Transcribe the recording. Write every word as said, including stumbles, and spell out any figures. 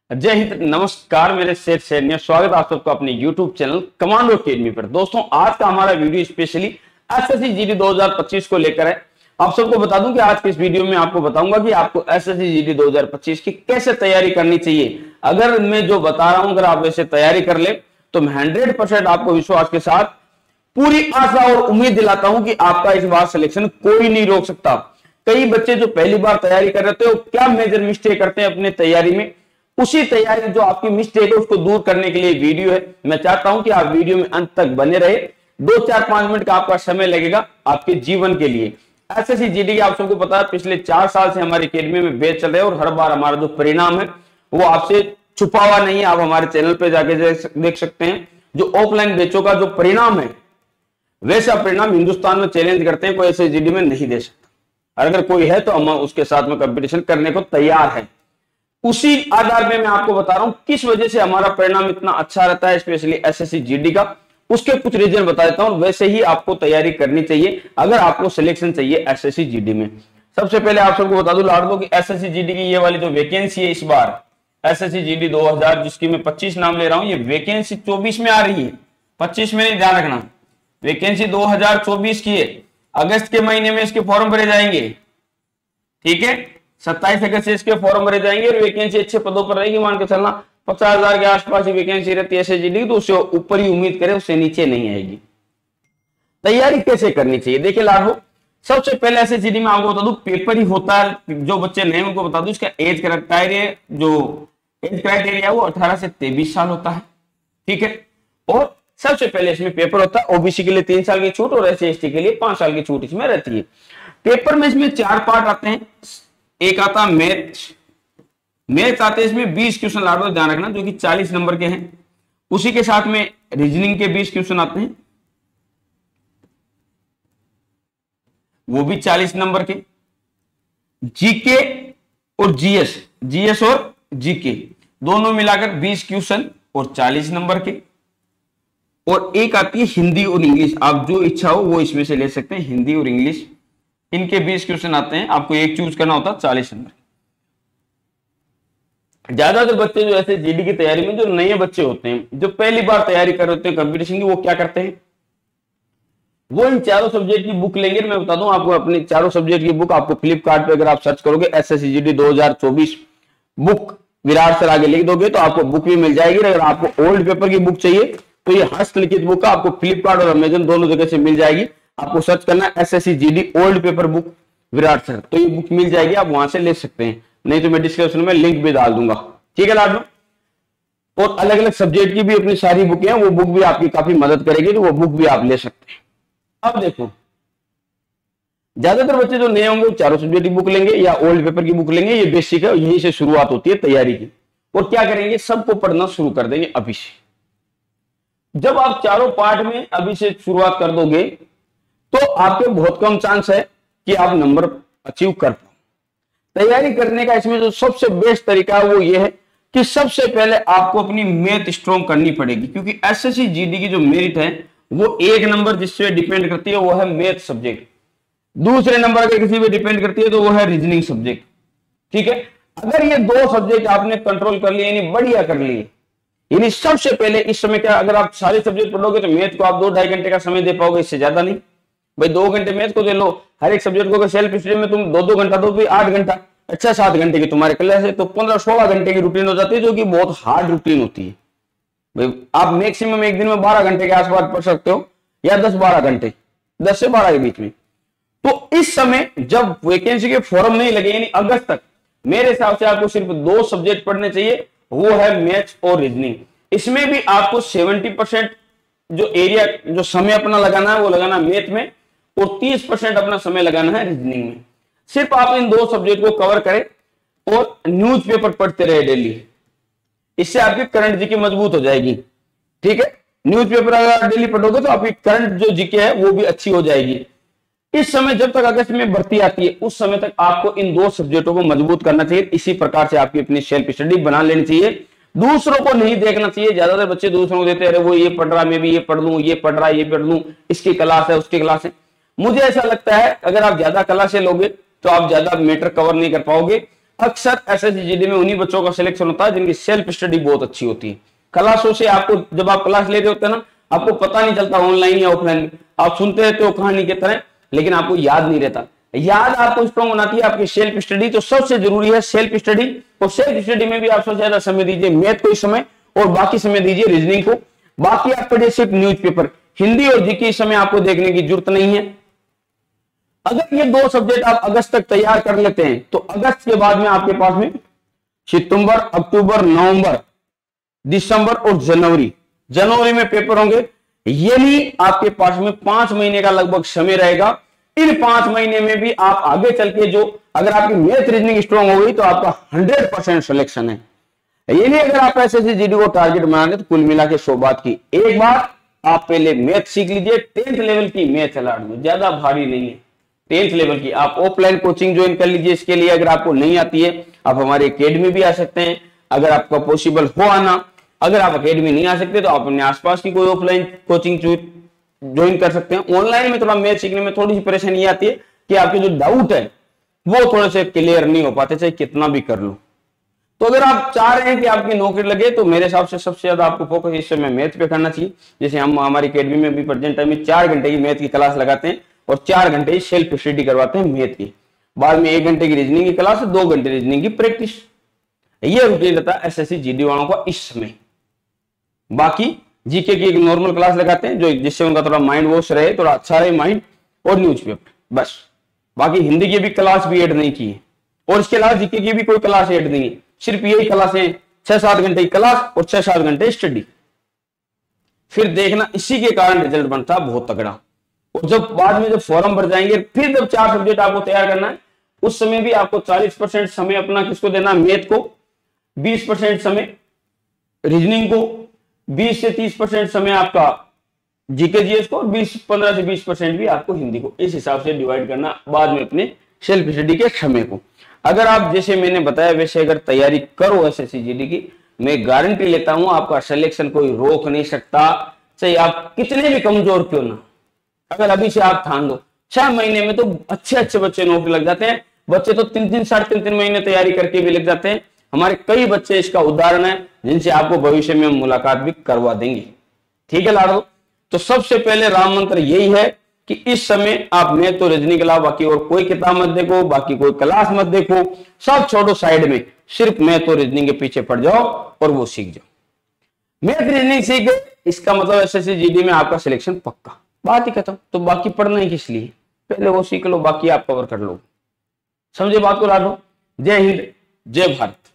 जय हिंद, नमस्कार मेरे शेर शेरनियों, स्वागत है आप सबका अपने यूट्यूब चैनल कमांडो अकेडमी पर। दोस्तों, आज का हमारा वीडियो स्पेशली एसएससी जीडी दो हज़ार पच्चीस को लेकर है। आप सबको बता दूं कि आज के इस वीडियो में आपको बताऊंगा कि आपको एसएससी जीडी दो हज़ार पच्चीस की कैसे तैयारी करनी चाहिए। अगर मैं जो बता रहा हूं, अगर आप वैसे तैयारी कर ले तो मैं हंड्रेड परसेंट आपको विश्वास के साथ पूरी आशा और उम्मीद दिलाता हूं कि आपका इस बार सिलेक्शन कोई नहीं रोक सकता। कई बच्चे जो पहली बार तैयारी कर रहे थे वो क्या मेजर मिस्टेक करते हैं अपने तैयारी में, उसी तैयारी जो आपकी मिस्टेक है उसको दूर करने के लिए वीडियो है। मैं चाहता हूं कि आप वीडियो में अंत तक बने रहे। दो चार पांच मिनट का आपका समय लगेगा आपके जीवन के लिए। एसएससी जीडी के आप सबको पता है पिछले चार साल से हमारी अकेडमी में बैच चल रहे हैं और हर बार हमारा जो परिणाम है वो आपसे छुपा हुआ नहीं है। आप हमारे चैनल पे जाके देख सकते हैं जो ऑफलाइन बैचों का जो परिणाम है वैसा परिणाम हिंदुस्तान में चैलेंज करते हैं, कोई एसएससी जीडी में नहीं दे सकता। अगर कोई है तो हम उसके साथ में कंपटीशन करने को तैयार है। उसी आधार में मैं आपको बता रहा हूं किस वजह से हमारा परिणाम इतना अच्छा रहता है, स्पेशली एसएससी जीडी का। उसके कुछ रीजन बता देता हूं, वैसे ही आपको तैयारी करनी चाहिए अगर आपको सिलेक्शन चाहिए एसएससी जीडी में। सबसे पहले आप सबको बता दूं लाडो की एसएससी जीडी की ये वाली जो वैकेंसी है इस बार एसएससी जीडी दो हज़ार, जिसकी मैं पच्चीस नाम ले रहा हूं, ये वैकेंसी चौबीस में आ रही है, पच्चीस में नहीं, ध्यान रखना। वैकेंसी दो हज़ार चौबीस की है, अगस्त के महीने में इसके फॉर्म भरे जाएंगे, ठीक है। सत्ताईस अगस्त से इसके फॉर्म भरे जाएंगे और वैकेंसी अच्छे पदों पर रहेगी। मान के चलना पचास हजार के आसपास ही वैकेंसी रहती है एसएससी जीडी की, तो उससे ऊपर ही उम्मीद करें, उससे नीचे नहीं आएगी। तैयारी कैसे करनी चाहिए देखिए लाडो, सबसे पहले एसएससी जीडी में आपको बता दूं पेपर ही होता है। जो बच्चे नए उनको बता दूं इसका एज क्राइटेरिया, जो एज क्राइटेरिया वो अठारह से तेईस साल होता है, ठीक है। और सबसे पहले इसमें पेपर होता है, ओबीसी के लिए तीन साल की छूट और एससी एसटी के लिए पांच साल की छूट इसमें रहती है। पेपर में इसमें चार पार्ट आते हैं। एक आता मैथ, मैथ आते हैं इसमें बीस क्वेश्चन लाडो, ध्यान रखना, जो कि चालीस नंबर के हैं। उसी के साथ में रीजनिंग के बीस क्वेश्चन आते हैं, वो भी चालीस नंबर के। जीके और जीएस, जीएस और जीके दोनों मिलाकर बीस क्वेश्चन और चालीस नंबर के। और एक आती है हिंदी और इंग्लिश, आप जो इच्छा हो वो इसमें से ले सकते हैं, हिंदी और इंग्लिश, इनके बीस क्वेश्चन आते हैं। आपको एक चूज करना होता है, चालीस नंबर। ज्यादातर बच्चे जो ऐसे जीडी की तैयारी में जो नए बच्चे होते हैं, जो पहली बार तैयारी कर रहे होते हैं कंपटीशन की, वो क्या करते हैं, वो इन चारों सब्जेक्ट की बुक लेंगे। मैं बता दूं आपको, अपनी चारों सब्जेक्ट की बुक आपको फ्लिपकार्ट पे अगर आप सर्च करोगे एसएससी जीडी दो हज़ार चौबीस बुक विराट सर आगे लिख दोगे तो आपको बुक भी मिल जाएगी। अगर आपको ओल्ड पेपर की बुक चाहिए तो ये हस्तलिखित बुक आपको फ्लिपकार्ट और अमेजन दोनों जगह से मिल जाएगी। आपको सर्च करना है SSC GD old paper book Virat sir, तो ये बुक मिल जाएगी, आप वहां से ले सकते हैं। नहीं तो मैं डिस्क्रिप्शन में लिंक भी डाल दूंगा, ठीक है लाडो। और अलग अलग सब्जेक्ट की भी अपनी सारी बुकें हैं, वो बुक भी आपकी काफी मदद करेगी, तो वो बुक भी आप ले सकते हैं। अब देखो, ज्यादातर बच्चे जो नए होंगे वो चारों सब्जेक्ट की बुक लेंगे या ओल्ड पेपर की बुक लेंगे, ये बेसिक है, यहीं से शुरुआत होती है तैयारी की। और क्या करेंगे, सबको पढ़ना शुरू कर देंगे अभी से। जब आप चारों पार्ट में अभी से शुरुआत कर दोगे तो आपके बहुत कम चांस है कि आप नंबर अचीव कर पाओ। तैयारी करने का इसमें जो सबसे बेस्ट तरीका है वो ये है कि सबसे पहले आपको अपनी मैथ स्ट्रॉन्ग करनी पड़ेगी, क्योंकि एसएससी जीडी की जो मेरिट है वो एक नंबर जिससे डिपेंड करती है वो है मैथ सब्जेक्ट। दूसरे नंबर अगर किसी पे डिपेंड करती है तो वो है रीजनिंग सब्जेक्ट, ठीक है। अगर ये दो सब्जेक्ट आपने कंट्रोल कर लिए, यानी बढ़िया कर लिए, यानी सबसे पहले इस समय क्या, अगर आप सारे सब्जेक्ट पढ़ोगे तो मैथ को आप दो ढाई घंटे का समय दे पाओगे, इससे ज्यादा नहीं। भाई दो घंटे मैथ को दे लो, हर एक सब्जेक्ट को सेल्फ स्टडी में तुम दो दो घंटा दो, फिर आठ घंटा, अच्छा सात घंटे की तुम्हारे क्लास है, तो पंद्रह सोलह घंटे की रूटीन हो जाती है, जो कि बहुत हार्ड रूटीन होती है। भाई आप मैक्सिमम एक दिन में बारह घंटे के आसपास पढ़ सकते हो, या दस बारह घंटे, दस से बारह के बीच में। तो इस समय जब वैकेंसी के फॉर्म नहीं लगे, यानी अगस्त तक, मेरे हिसाब से आपको सिर्फ दो सब्जेक्ट पढ़ने चाहिए, वो है मैथ्स और रीजनिंग। इसमें भी आपको सत्तर परसेंट जो एरिया, जो समय अपना लगाना है वो लगाना मैथ में, और तीस परसेंट अपना समय लगाना है रीजनिंग में। सिर्फ आप इन दो सब्जेक्ट को कवर करें और न्यूज़पेपर पढ़ते रहे डेली, इससे आपकी करंट जीके मजबूत हो जाएगी, ठीक है। न्यूज़पेपर अगर डेली पढ़ोगे तो आपकी करंट जो जीके है वो भी अच्छी हो जाएगी। इस समय जब तक अगस्त में भर्ती आती है उस समय तक आपको इन दो सब्जेक्टों को मजबूत करना चाहिए। इसी प्रकार से आपकी अपनी सेल्फ स्टडी बना लेनी चाहिए, दूसरों को नहीं देखना चाहिए। ज्यादातर बच्चे दूसरों को देते हैं, अरे वो ये पढ़ रहा मैं भी ये पढ़ लूं, ये पढ़ रहा ये पढ़ लूं, इसकी क्लास है उसकी क्लास है। मुझे ऐसा लगता है अगर आप ज्यादा क्लासें लोगे तो आप ज्यादा मैटर कवर नहीं कर पाओगे। अक्सर एसएससी जीडी में उन्हीं बच्चों का सिलेक्शन होता है जिनकी सेल्फ स्टडी बहुत अच्छी होती है। क्लासों से आपको, जब आप क्लास ले रहे होते हैं ना, आपको पता नहीं चलता ऑनलाइन या ऑफलाइन, आप सुनते रहते हो कहानी की तरह, लेकिन आपको याद नहीं रहता। याद आपको स्ट्रॉन्ग बनाती है आपकी सेल्फ स्टडी। तो सबसे जरूरी है सेल्फ स्टडी, और सेल्फ स्टडी में भी आप सबसे ज्यादा समय दीजिए मैथ को इस समय, और बाकी समय दीजिए रीजनिंग को। बाकी आप पढ़िए सिर्फ न्यूज़पेपर, हिंदी और जीके इस समय आपको देखने की जरूरत नहीं है। अगर ये दो सब्जेक्ट आप अगस्त तक तैयार कर लेते हैं तो अगस्त के बाद में आपके पास में सितंबर, अक्टूबर, नवंबर, दिसंबर और जनवरी, जनवरी में पेपर होंगे। यानी आपके पास में पांच महीने का लगभग समय रहेगा। इन पांच महीने में भी आप आगे चल के जो, अगर आपकी मैथ रीजनिंग स्ट्रॉन्ग हो गई तो आपका हंड्रेड परसेंट सिलेक्शन है। यानी अगर आप एसएससी जीडी को टारगेट बनाने तो कुल मिला के सौ बात की। एक बार आप पहले मैथ सीख लीजिए, टेंथ लेवल की मैथ है में, ज्यादा भारी नहीं है, टेंथ लेवल की। आप ऑफलाइन कोचिंग ज्वाइन कर लीजिए इसके लिए, अगर आपको नहीं आती है आप हमारी एकेडमी भी आ सकते हैं, अगर आपका पॉसिबल हो आना। अगर आप एकेडमी नहीं आ सकते तो आप अपने आसपास की कोई ऑफलाइन कोचिंग ज्वाइन कर सकते हैं। ऑनलाइन में थोड़ा मैथ सीखने में थोड़ी सी परेशानी आती है कि आपके जो डाउट है वो थोड़े से क्लियर नहीं हो पाते, चाहे कितना भी कर लो। तो अगर आप चाह रहे हैं कि आपकी नौकरी लगे तो मेरे हिसाब से सबसे ज्यादा आपको फोकस इस समय मैथ पे करना चाहिए। जैसे हम हमारी एकेडमी में भी प्रेजेंट टाइम में चार घंटे की मैथ की क्लास लगाते हैं और चार घंटे की सेल्फ स्टडी करवाते हैं मैथ की, बाद में एक घंटे की रीजनिंग की क्लास, दो घंटे रीजनिंग की प्रैक्टिस। ये रूटीन रहता है एसएससी जीडी वालों का इस समय। बाकी जीके की एक नॉर्मल क्लास लगाते हैं जो, जिससे उनका थोड़ा माइंड वॉश रहे, थोड़ा अच्छा रहे माइंड, और न्यूज़पेपर बस। बाकी हिंदी की भी क्लास भी ऐड नहीं की है, और इसके अलावा जीके की भी कोई क्लास ऐड नहीं है, सिर्फ यही क्लासें, छह सात घंटे की क्लास और छह सात घंटे स्टडी। फिर देखना इसी के कारण रिजल्ट बनता है बहुत तगड़ा। और जब बाद में जब फॉर्म भर जाएंगे, फिर जब चार सब्जेक्ट आपको तैयार करना है, उस समय भी आपको चालीस परसेंट समय अपना किसको देना, मैथ को, बीस परसेंट समय रीजनिंग को, बीस से तीस परसेंट समय आपका जीके जीएस को, और बीस पंद्रह से बीस परसेंट भी आपको हिंदी को। इस हिसाब से डिवाइड करना बाद में अपने सेल्फ स्टडी के समय को। अगर आप जैसे मैंने बताया वैसे अगर तैयारी करो एसएससी जीडी की, मैं गारंटी लेता हूं आपका सिलेक्शन कोई रोक नहीं सकता, चाहे आप कितने भी कमजोर क्यों ना। अगर अभी से आप ठान लो, छह महीने में तो अच्छे अच्छे बच्चे नौकरी लग जाते हैं। बच्चे तो तीन तीन साढ़े तीन तीन महीने तैयारी करके भी लग जाते हैं। हमारे कई बच्चे इसका उदाहरण है जिनसे आपको भविष्य में मुलाकात भी करवा देंगे। ठीक है लाडो, तो सबसे पहले राम मंत्र यही है कि इस समय आप मैथ तो रीजनिंग के अलावा बाकी और कोई किताब मत देखो, बाकी कोई क्लास मत देखो, सब छोड़ो साइड में, सिर्फ मैथ और रीजनिंग के पीछे पड़ जाओ और वो सीख जाओ। मैथ रीजनिंग सीख गए, इसका मतलब एसएससी जीडी में आपका सिलेक्शन पक्का, बात ही खत्म। तो बाकी पढ़ना ही किस लिए, पहले वो सीख लो, बाकी आप कवर कर लो। समझे बात को लाडो। जय हिंद, जय भारत।